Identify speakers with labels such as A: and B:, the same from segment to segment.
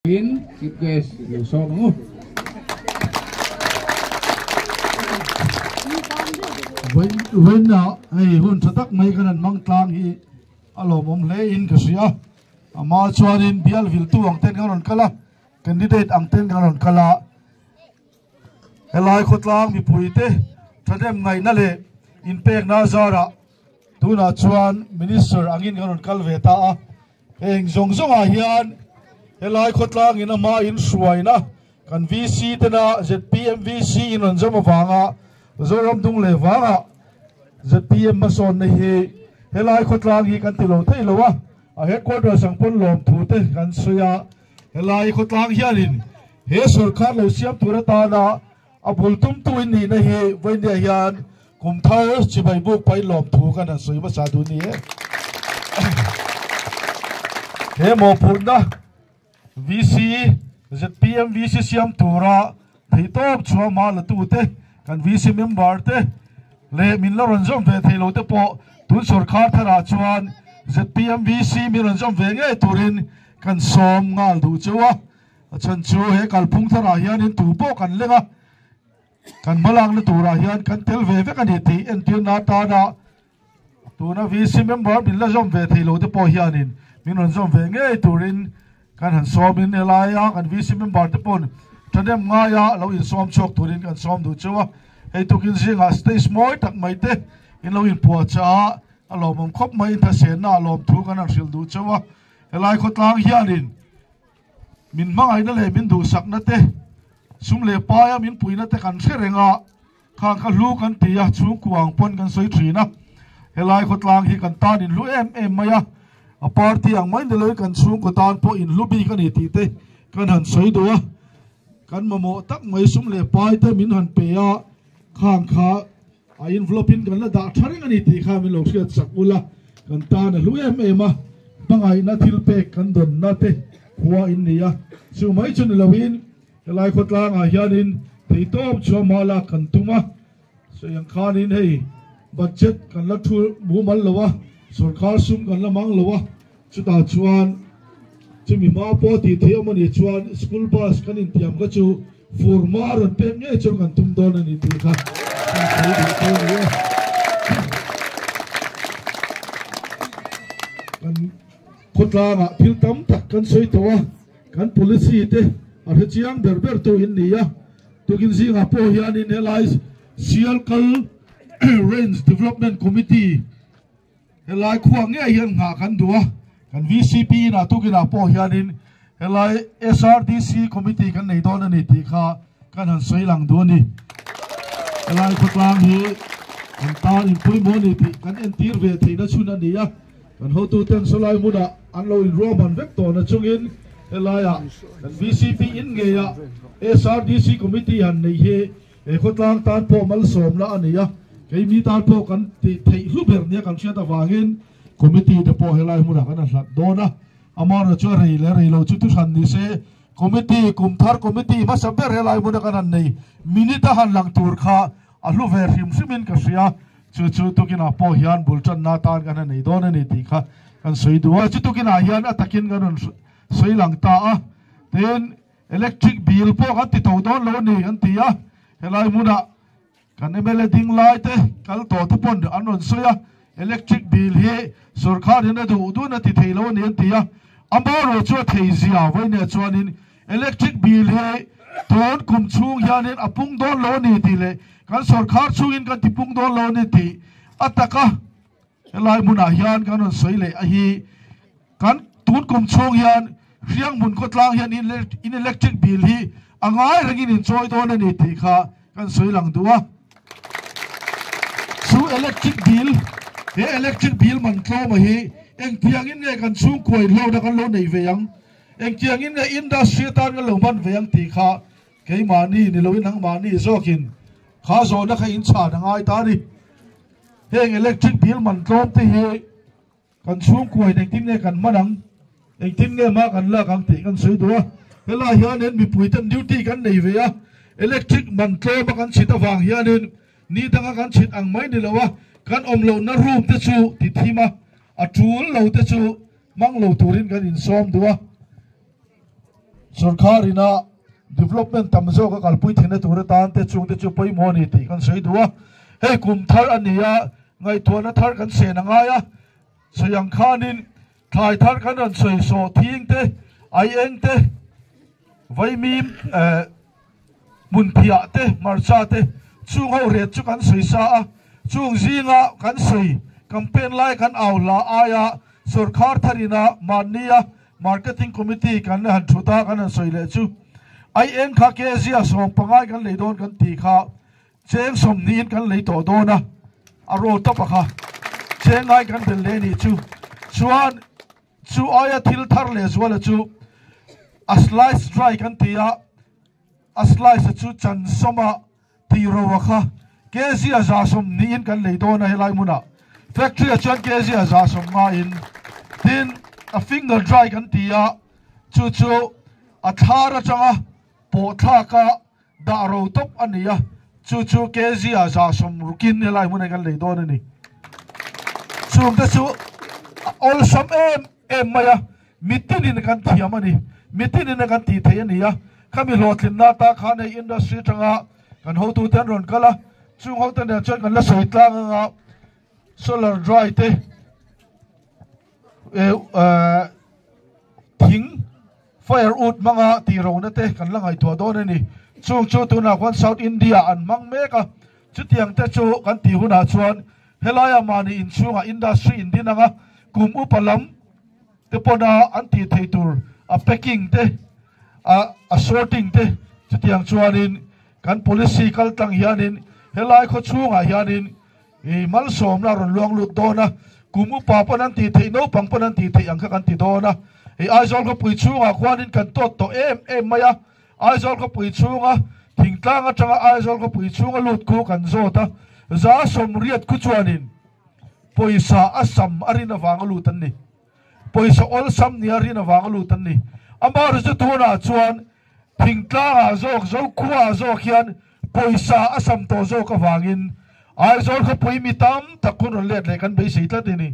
A: in chief guest lu so ngu
B: when na ai hun thatak mai kan mang tlang hi alo mom le in ka sia ama chuanin bial vil tu ang ten kan kala candidate ang ten kan kala helai khotlang mi puite thadem ngai na le in pek na zara tuna chuan minister angin kan kal ve ta a eng zong zong a hian helai khotlang in ama in suaina kan VC tena ZPM VC in on zama wanga zoram dung le wanga ZPM mason nei hi helai khotlang hi kan tilo thei lowa a headquarters sangpon lom thu te kan suya helai khotlang hianin he sarkar lo siam tura ta na a bultum tu in ni na hi voindia hian kum thar chibai buk pai lom thu kan an sui ma sa du ni he mo phuna VC ZPM VC siam tura thei top chua ma la tu te kan VC member te le min la ron zom ve thei lo te po tun sarkar thara chuan ZPM VC mi ron zom ve nge turin kan som ngal du chuwa chan chu he kalphung thara hian in tu po kan lenga kan malang na tura hian kan tel ve ve kan ti en tir na ta da tuna VC member min la zom ve thei lo te po hian in min ron zom ve nge turin kan han som in elaya kan VC member te pon tadem nga ya lo in som chok turin kan som du chuwa hei tukin zinga stage moi tak mai te in lo in puwa cha alom khop mai tha sen na alom thu kan an sil du chawa helai khotlang hianin min mangai na le min du sak na te sum le pa ya min puina te kan threnga khang kha lu kan tia chu kuang pon kan soi thina helai khotlang hi kan tan in lu em maya a party ang mai de loi kan chung ko tan po in lu bi kan ti te kan han soi do kan mamo tak mai sum le pai te min han pe ya khang kha a envelope in kan la da tharing ani ti kha min lo siat sakula kan ta na lu em a bangai na thil pe kan don na te huwa in nia chu mai chun lawin helai khotlang a hianin thei top chu mala kan tuma so yang khanin hei budget kan la thu mu mal lawa sarkar sum kan la mang lawa chu ta chuan chumi ma po ti theu mani chuan school bus kan in tiam ka chu formar an pe nge chu kan tum don ani ti kha kan khotlang thil tam tak kan soi towa kan policy te a chiang ber to in nia tukin zinga po hian in helai sialkal range development committee helai khuang nge hian nga kan duwa kan VCP na tukina po hian in helai SRDC committee kan nei don ani ti kha kan han soi lang du ni helai khotlang hi kan ta in pui mo ni ti kan entir ve theina chuna nia kan ho tu ten solai muda an lo in roman vector na chungin helaya kan VCP in nge ya SRDC committee han nei he e khotlang tan po mal som la ania kei mi tan po kan ti thei lu ber nia kan sia ta wangin committee de po helai muda kan hlat dona amar chu rei lo chu tu san ni se committee kumthar committee ma saber helai muda kan nei minita han lang tur kha alu ver him simin ka sia chu tukina po hian bulchan na tan kan nei don ani ti kha kan soi duwa chu tukina hian atakin kan soi lang ta a ten electric bill po kan ti to don lo ni an ti a helai muda kan emele ding lai te kal to te pon anon soya electric bill he sarkar ne du na ti thei lo ni an ti a amaro chu thei zia vai ne chuanin electric bill he ton kum chung hianin apung don lo ni ti le kan sarkar chungin kan ti pung don lo ni ti ataka helai muna hian kan on soi le a hi kan tun kum chung hian riang mun khotlang hian in electric bill hi angai rangin in choi don ani ti kha kan soi lang duwa su electric bill man tlo ma hi eng piang in nge kan chung koi lo da kan lo nei ve yang eng chiang in nge industry tan kan lo man ve yang ti kha ke mani ni lo in hang mani zokin kha zo na kha in cha da ngai ta ni heng electric bill man tlo te hi kan chung koi eng tin nge kan manang eng tin nge ma kan la kang ti kan soi duwa hela hian en mi puitan duty kan nei ve ya electric man tlo ma kan chita wang hian en ni danga kan chit ang mai ni lawa kan om lo na room te chu ti thima a tool lo te chu mang lo turin kan in som duwa सरकारina development tamzo ka kalpui thine tur tan te chung te chu poi moni ti kan sei duwa hei kum thar ania ngai thona thar kan se na nga ya soyang khanin thai thar kan an sei so thing te ai eng te vai mi mun phia te marcha te chung ho re chu kan sei sa chung zinga kan sei campaign lai kan aula aya sarkar tharina mania marketing committee kan han thuta kan an sei le chu ai eng kha ke zia som pangai kan leidon kan ti kha cheng som nin kan lei to dona aro to pa kha cheng ai kan bel le ni chu chuan chu aya thil thar le zwala chu a slice dry kan tia a slice chu chan soma ti ro wa kha ke zia za som nin kan leidon a helai muna factory a chuan ke zia za som ma in tin a finger dry kan tia chu a thara changa po thaka da ro top ania chu kezi a za som rukin ne lai mun kan le don ni chung ta chu all some em maya mitin in kan thiam ani mitin in kan ti thei ani ya kami lotlin na ta khane industry tanga kan ho tu ten ron kala chung ho ten chen kan la soi tlang nga solar dry te thing firewood manga ti ro na te kan langai thua don ani chung tu na kwan South India an mang meka chu tiang te chu kan ti huna chuan helaya mani in chunga industry indinanga kum upalam te pona an ti thei tur a packing te a sorting te chu tiang chuanin kan policy kal tang hianin helai kho chunga hianin e mal som na ron luang lut dona kum upa panan ti thei no pang panan ti thei ang kha kan ti dona e aizol ko pui chunga khwanin kan to em maya aizol ko pui chunga thingtlanga changa aizol ko pui chunga lut ku kan zota za som riat ku chuanin poisa asam arina wanga lutan ni poisa ol sam ni arina wanga lutan ni amar zu tuna chuan thingtlanga zo khuwa zo khian poisa asam to zo ka wangin aizol ko pui mitam takun let le kan be seitla ni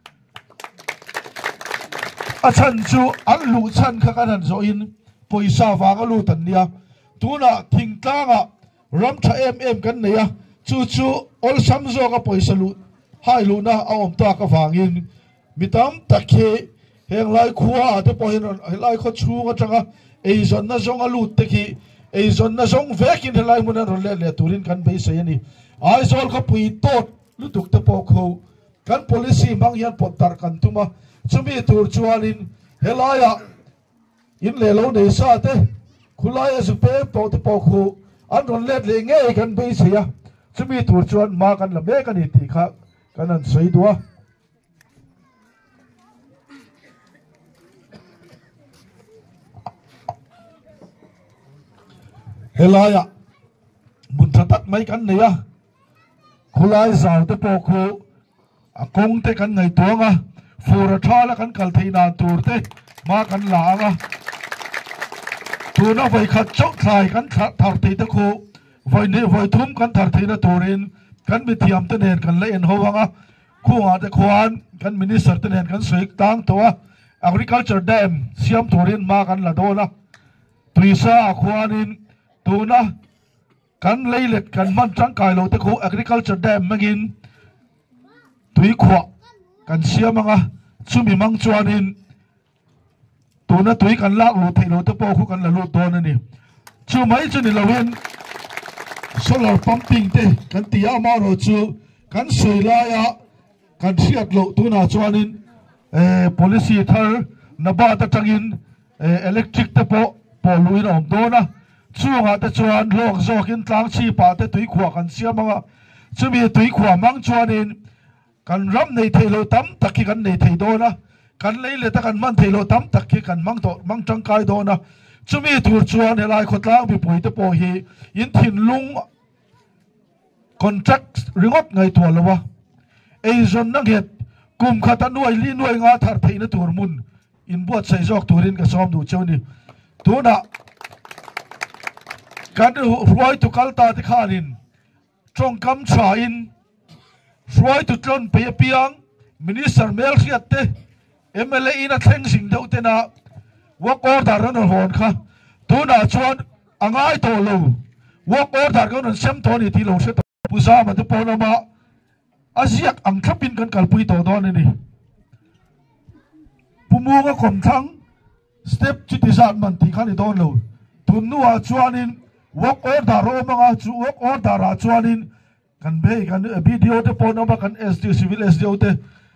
B: achan chu an lu chan kha kan an zo in poisa wanga lutan nia tuna thingtlanga ram tha em kan neya chu ol sam zo ka poisa lu hai lu na awm ta ka wangin mitam takhe heng lai khuwa te poin lai kho chu nga changa ei zon na zong alu te ki ei zon na zong vekin helai mun ron le turin kan be se ni ai zol ka pui tot lu tuk te po kho kan policy mang yan pot tar kan tuma chumi tur chuanin helaya in le lo nei sa te khulaya su pe po te po kho an ron le nge kan be se ya chumi tur chuan ma kan la me kan ti kha kan an sei dua helaya mun thatat mai kan neya khulai zau te po kho akong te kan ngai tonga fura thala kan kal theina tur te ma kan la anga tuna vai khat chok thai kan thar te te kho vai ne vai thum kan thar theina turin kan mi thiam te nen kan le en howanga khuwa te khwan kan minister te nen kan soik tang towa agriculture dam siam turin ma kan la dona tuisa khwanin tuna kan leilet kan man chang kai lo te khu agriculture dam magin tui khwa kan siamanga chumi mang chuanin tuna tui kan lak lo thei lo te po khu kan la lu ton ani chu mai chu ni lawin solar pumping te kan tia ma ro chu kan soilaya kan siat lo tuna chuanin policy thar na ba ta tangin electric te po luin om dona chunga te chuan lok zokin tlang chi pa te tui khwa kan siamanga chumi tui khwa mang chuanin kan ram nei theilo tam takki kan nei thei dona kan leile ta kan man theilo tam takki kan mang tang kai dona chumi tur chuan helai khotlang bi pui te po hi in thin lung contract ringot ngai thwa lowa ei zon na get kum khata nuai li nuai nga thar theina tur mun in buat sai jok turin ka som du chawni tuna kan ruai tu kalta te khanin trong kam cha in ruai tu tron pe piang minister mel khiat te MLA ina thleng sing deuh te na work order ran hon kha tu na chuan angai to lo walk order kan an sem to ni ti lo se to pusa ma te pona ma asiak ang thapin kan kalpui to don ni pumunga kom thang step chi ti zat man ti khan i don lo tun nuwa chuanin walk order ro manga chu walk order a chuanin kan be kan video te pona ma kan SD civil SDO te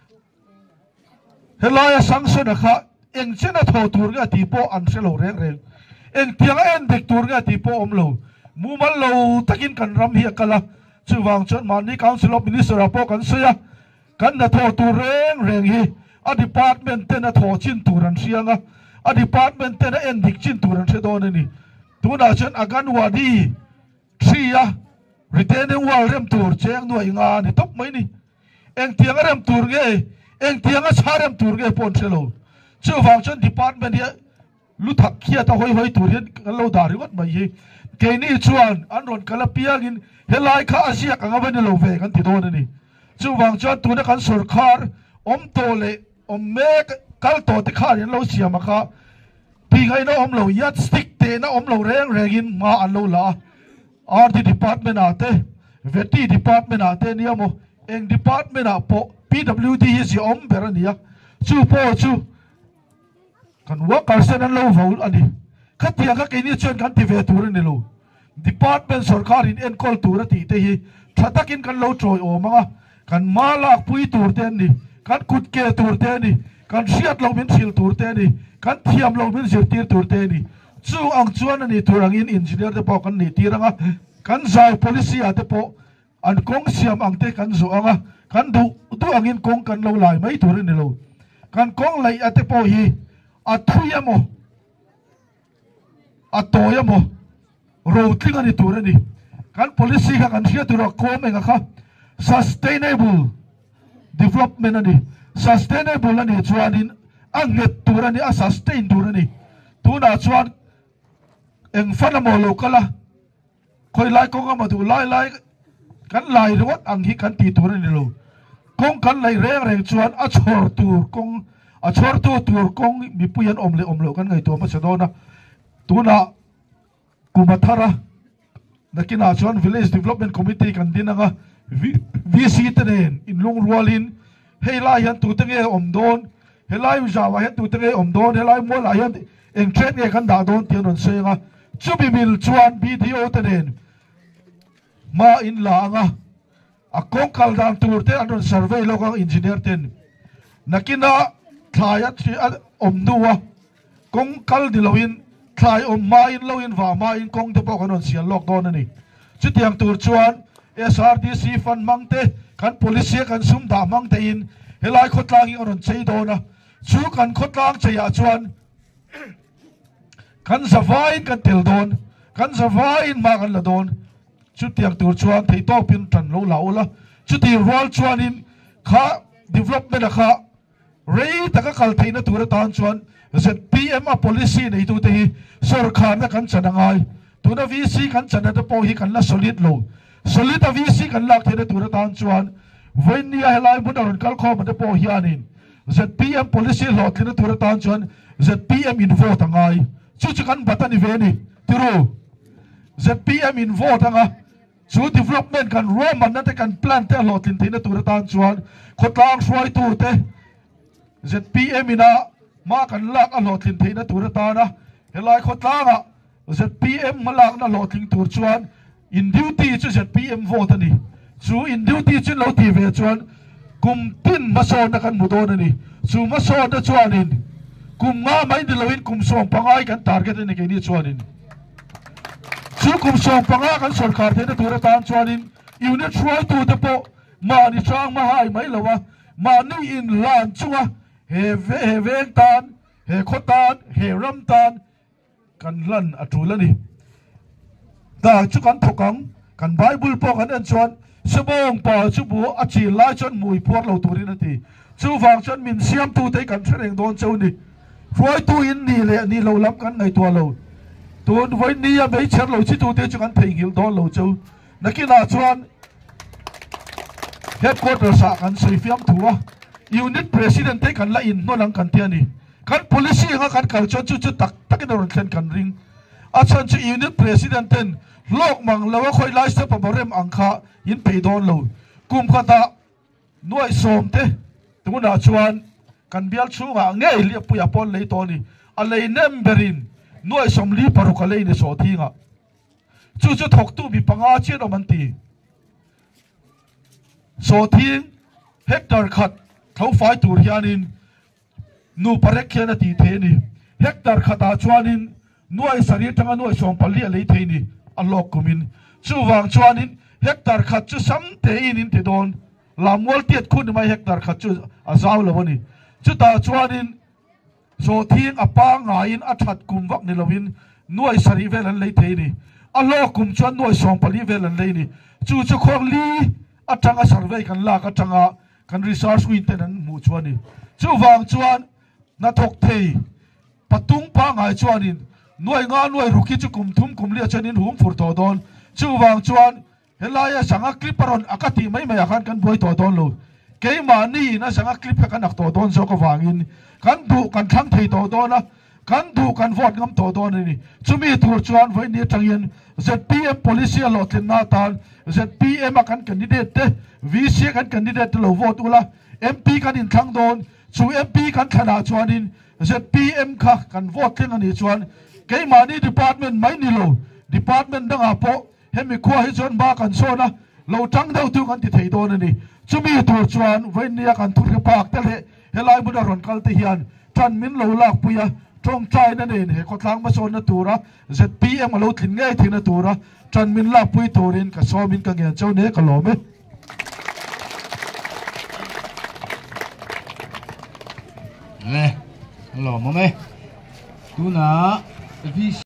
B: helaya sanction kha eng chena tho tur ga ti po an se lo reng reng eng tiang en dik tur ga ti po om lo mu mal lo takin kan ram hi kala chuwang chon mani council of minister apo kan soya kan na tho tur reng reng hi a department te na tho chin turan sianga a department te na en dik chin turan se don ni tu na chen agan wadi tria retaining wall rem tur cheng no inga ni top mai ni eng tiang rem tur ge eng tiang a charem tur ge pon se lo chuwang chon department hi lu thak khia ta hoi hoi tur hian kan lo dar wat mai hi ke ni chuan an ron kala piangin helai kha asia ka ngawen lo ve kan ti don ni chuwang chuan tu na kan sarkar om to le om me kal to ti kha rin lo siam kha pi ngai no om lo yat stick te na om lo reng regin ma an lo la RD department ate veti department ate ni amo eng department a po PWD hi si om berania chu po chu kan worker sen an lo vol ani khatia ka ke ni chuan kan ti ve tur ni lo department sarkar in en kol tur ti te hi thatakin kan lo troi o manga kan malak pui tur te ni kan kut ke tur te ni kan siat lo min sil tur te ni kan thiam lo min sil tir tur te ni chu ang chuan ani turang in engineer te po kan ni tiranga kan zai policy ate po an kong siam ang te kan zo anga kan du angin kong kan lo lai mai tur ni lo kan kong lai ate po hi a thuyamo a toyamo ro tlinga ni tur ani kan policy ka kan sia tur ko menga kha sustainable development ani sustainable ani chuanin anget tur ani a sustain tur ani tuna chuan eng fanamo lokala khoi lai kong ama du lai kan lai rot ang hi kan ti tur ani lo kong kan lai reng chuan a chhor tur kong a chhor tur kong mi puyan om lo kan ngai to ma chadona tuna kumathara nakina chuan village development committee kan dinanga VC tenen in lung rualin helai han tu tenge om don helai jawa han tu tenge om don helai mo la han eng tren nge kan da don tian on senga chubi mil chuan video tenen ma in la anga a kong kal dang tur te an survey lo ka engineer ten nakina thaya thi om nuwa kong kal diloin thai om ma in lo in wa ma in kong te po kan sial lok don ani chutiang tur chuan SRDC fan mangte kan policy kan sum da mangte in helai khotlang on chei dona chu kan khotlang cheya chuan kan savain kan tel don kan savain ma kan la don chutiang tur chuan thei to pin tan lo la chuti rol chuan in kha development kha rei taka kal theina tur tan chuan ZPM a policy nei tu te hi sarkar na kan chanangai tuna VC kan chana te po hi kan la solid lo solid a VC kan lak theina tur tan chuan voinia helai mudaron kal kho ma te po hianin ZPM policy lo theina tur tan chuan ZPM in vote angai chu kan batani ve ni tiru ZPM in vote anga chu development kan roman na te kan plan te lo theina tur tan chuan khotlang swai tur te ZPM ina ma kan lak a lot lin theina tur ta na helai khotlanga ZPM malak na lot ling tur chuan in duty chu ZPM vote ani chu in duty chu lo ti ve chuan kum tin ma so na kan mudon ani chu ma so na chuan in kum nga mai de loin kum song pangai kan target ni ke ni chuan in chu kum song panga kan sarkar theina tur ta chuan in unit try to the po ma ni chang ma hai mai lawa ma ni in lan chunga he veng tan he khotan he ram tan kan lan atulani da chu kan thokang kan bible po kan an chuan sabong pa chu bu a chi lai chon mui por lo turin ati chu wang chon min siam tu te kan threng don chau ni foi tu in ni le ni lo lam kan ngai to lo tun voi ni a bei cher lo chi tu te chu kan thei gil don lo chau nakina chuan headquarters sa kan sui fiam thuwa unit president te kan la in no lang kan tiani kan policy nga kan culture chu tak takin ron thlen kan ring achan chu unit president ten lok mang lawa khoi lai se paborem angkha in peidon lo kum khata nuai som te tunguna chuan kan bial chunga nge li puya pon lei toni alei nemberin nuai som li paruka lei ne so thinga chu chu thok tu bi panga che do man ti so thing hector khat thau fai tur hianin nu parek khena ti the ni hector khata chuanin nuai sari tanga nuai som pali lei the ni alok kumin chuwang chuanin hector khat chu sam te in te don lamwal tiat khun mai hector khat chu azaw lawani chu ta chuanin so thing apa ngain athat kum wak ni lovin nuai sari velan lei the ni alok kum chuan nuai som pali velan lei ni chu chu khong li atanga survey kan la ka tanga kan research win ten an mu chuani chuwang chuan na thok thei patung pa ngai chuanin nuai nga nuai ruki chu kum thum kum lia chanin hum fur to don chuwang chuan helaya sanga cliparon akati mai mai akan kan boi to don lo keima ni na sanga clip kan ak to don so ko wangin kan du kan thang thei to don na kan du kan vote ngam to don ni chumi tur chuan voi ni tangin ZPM policy lo tlen na tan ZPM akan candidate te VC kan candidate lo vote ula MP kan in thang don chu MP kan thana chuanin ZPM kha kan vote tlen ani chuan keima ni department mai ni lo department danga po hemi khua hi chuan ba kan so na lo tang deuh tu kan ti thei don ani chumi tur chuan voi ni kan thur ke pak te le helai buda ron kal te hian tan min lo lak puya trong trai na nen he ko tlang ma so na tura ZPM lo thin ngai thina tura tan min lak pui turin ka so min ka ngen chau ne ka lo me
A: le lo mo me tu na